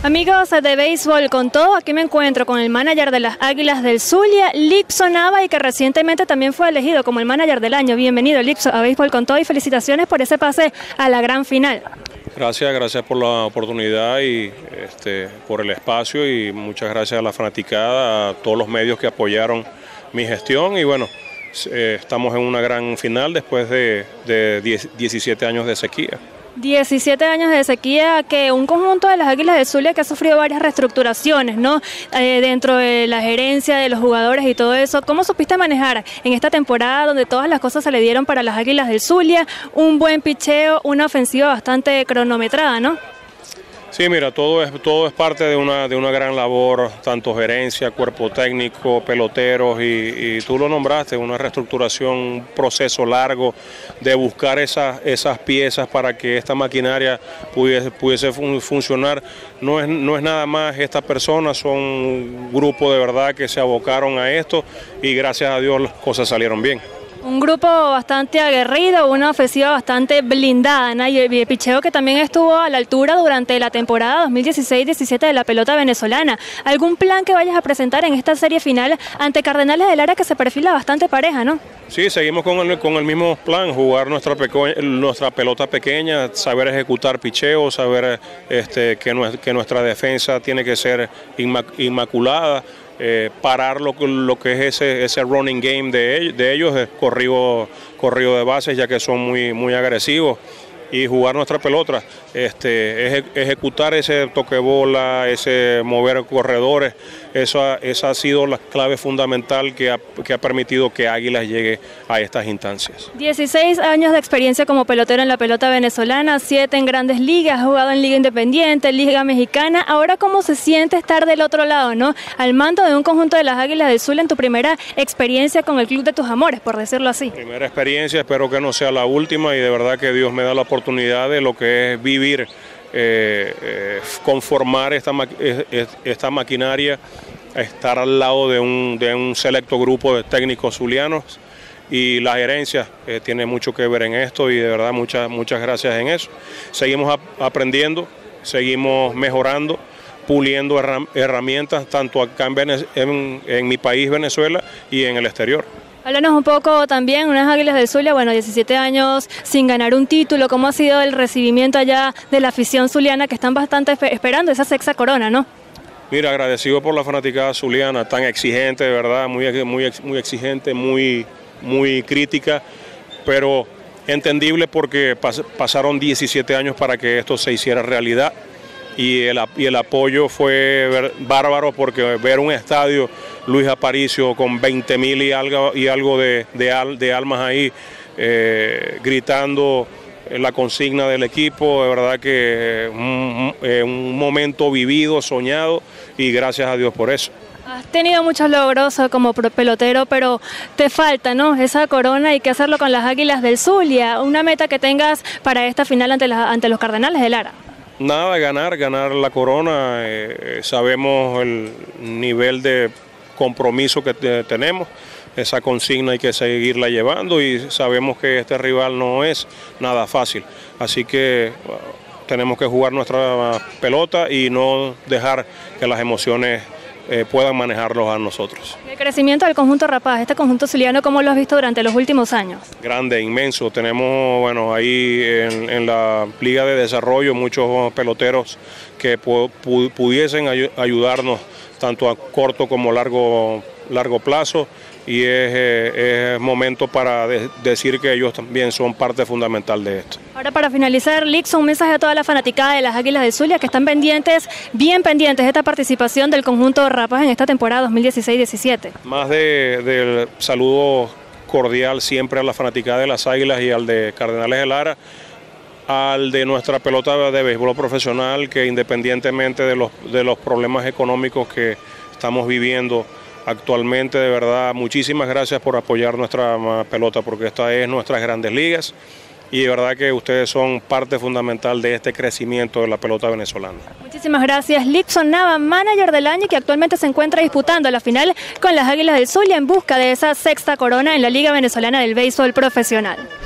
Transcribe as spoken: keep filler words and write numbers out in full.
Amigos de Béisbol con Todo, aquí me encuentro con el manager de las Águilas del Zulia, Lipson Nava, y que recientemente también fue elegido como el manager del año. Bienvenido, Lipson, a Béisbol con Todo y felicitaciones por ese pase a la gran final. Gracias, gracias por la oportunidad y este, por el espacio, y muchas gracias a la fanaticada, a todos los medios que apoyaron mi gestión, y bueno, eh, estamos en una gran final después de, de diecisiete años de sequía. diecisiete años de sequía, que un conjunto de las Águilas del Zulia que ha sufrido varias reestructuraciones, ¿no? Eh, dentro de la gerencia, de los jugadores y todo eso. ¿Cómo supiste manejar en esta temporada donde todas las cosas se le dieron para las Águilas del Zulia? Un buen picheo, una ofensiva bastante cronometrada, ¿no? Sí, mira, todo es, todo es parte de una, de una gran labor, tanto gerencia, cuerpo técnico, peloteros, y, y tú lo nombraste, una reestructuración, un proceso largo de buscar esas, esas piezas para que esta maquinaria pudiese, pudiese fun, funcionar. No es, no es nada más estas personas, son un grupo de verdad que se abocaron a esto, y gracias a Dios las cosas salieron bien. Un grupo bastante aguerrido, una ofensiva bastante blindada, ¿no? Y el picheo que también estuvo a la altura durante la temporada dos mil dieciséis diecisiete de la pelota venezolana. ¿Algún plan que vayas a presentar en esta serie final ante Cardenales de Lara, que se perfila bastante pareja, ¿no? Sí, seguimos con el, con el mismo plan, jugar nuestra, nuestra pelota pequeña, saber ejecutar picheo, saber este, que, que nuestra defensa tiene que ser inmac inmaculada. Eh, parar lo, lo que es ese, ese running game de, de ellos, de corrido, corrido de bases, ya que son muy, muy agresivos, y jugar nuestra pelota, este, eje, ejecutar ese toque bola, ese mover corredores. Esa, esa ha sido la clave fundamental que ha, que ha permitido que Águilas llegue a estas instancias. dieciséis años de experiencia como pelotero en la pelota venezolana, siete en Grandes Ligas, has jugado en Liga Independiente, Liga Mexicana. Ahora, ¿cómo se siente estar del otro lado, ¿no? Al mando de un conjunto de las Águilas del Zulia en tu primera experiencia con el club de tus amores, por decirlo así? Primera experiencia, espero que no sea la última, y de verdad que Dios me da la oportunidad de lo que es vivir, eh, eh, conformar esta, ma esta maquinaria, estar al lado de un, de un selecto grupo de técnicos zulianos, y la gerencia eh, tiene mucho que ver en esto, y de verdad muchas, muchas gracias en eso. Seguimos ap aprendiendo, seguimos mejorando, puliendo herramientas tanto acá en, en, en mi país, Venezuela, y en el exterior. Háblanos un poco también, unas Águilas del Zulia, bueno, diecisiete años sin ganar un título. ¿Cómo ha sido el recibimiento allá de la afición zuliana, que están bastante esperando esa sexta corona, ¿no? Mira, agradecido por la fanaticada zuliana, tan exigente, de verdad, muy, muy, muy exigente, muy, muy crítica, pero entendible porque pas, pasaron diecisiete años para que esto se hiciera realidad, y el, y el apoyo fue ver, bárbaro, porque ver un estadio Luis Aparicio con veinte mil y algo, y algo de, de, al, de almas ahí, eh, gritando la consigna del equipo, de verdad que un, un momento vivido, soñado, y gracias a Dios por eso. Has tenido muchos logros como pelotero, pero te falta, ¿no?, esa corona. Hay que hacerlo con las Águilas del Zulia. Una meta que tengas para esta final ante, la, ante los Cardenales de Lara. Nada, ganar, ganar la corona. Eh, sabemos el nivel de compromiso que te, tenemos. Esa consigna hay que seguirla llevando, y sabemos que este rival no es nada fácil. Así que bueno, tenemos que jugar nuestra pelota y no dejar que las emociones eh, puedan manejarlos a nosotros. El crecimiento del conjunto Rapaz, este conjunto zuliano, ¿cómo lo has visto durante los últimos años? Grande, inmenso. Tenemos, bueno, ahí en, en la Liga de Desarrollo muchos peloteros que pu pu pudiesen ay ayudarnos tanto a corto como largo, largo plazo, y es, eh, es momento para de decir que ellos también son parte fundamental de esto. Ahora, para finalizar, Lipson, un mensaje a toda la fanaticada de las Águilas del Zulia que están pendientes, bien pendientes de esta participación del conjunto Rapaz en esta temporada dos mil dieciséis diecisiete. Más de, del saludo cordial siempre a la fanaticada de las Águilas y al de Cardenales de Lara, al de nuestra pelota de béisbol profesional, que independientemente de los, de los problemas económicos que estamos viviendo actualmente, de verdad, muchísimas gracias por apoyar nuestra pelota, porque esta es nuestras Grandes Ligas, y de verdad que ustedes son parte fundamental de este crecimiento de la pelota venezolana. Muchísimas gracias, Lipson Nava, manager del año, que actualmente se encuentra disputando la final con las Águilas del Zulia en busca de esa sexta corona en la Liga Venezolana del Béisbol Profesional.